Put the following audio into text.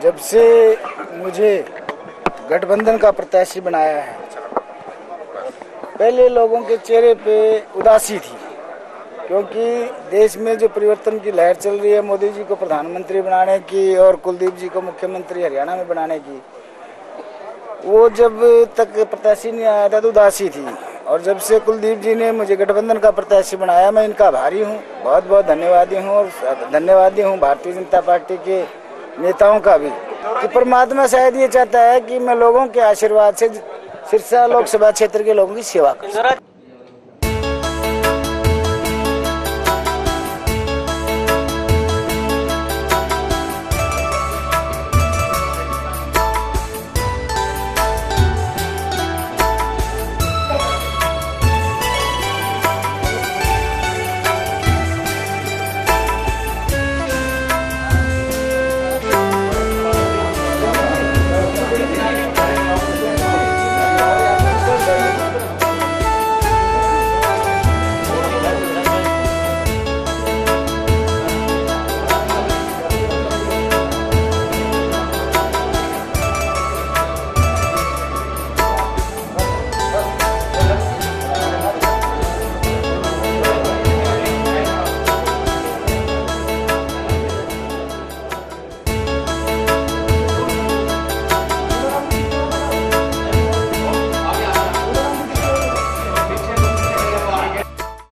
जब से मुझे गठबंधन का प्रत्याशी बनाया है, पहले लोगों के चेहरे पे उदासी थी, क्योंकि देश में जो परिवर्तन की लहर चल रही है, मोदी जी को प्रधानमंत्री बनाने की और कुलदीप जी को मुख्यमंत्री हरियाणा में बनाने की, वो जब तक प्रत्याशी नहीं आया था तो उदासी थी। और जब से कुलदीप जी ने मुझे गठबंधन का प्रत्याशी बनाया, मैं इनका आभारी हूँ, बहुत बहुत धन्यवादी हूँ। और धन्यवादी हूँ भारतीय जनता पार्टी के नेताओं का भी, कि परमात्मा शायद ये चाहता है कि मैं लोगों के आशीर्वाद से सिरसा लोकसभा क्षेत्र के लोगों की सेवा करूं।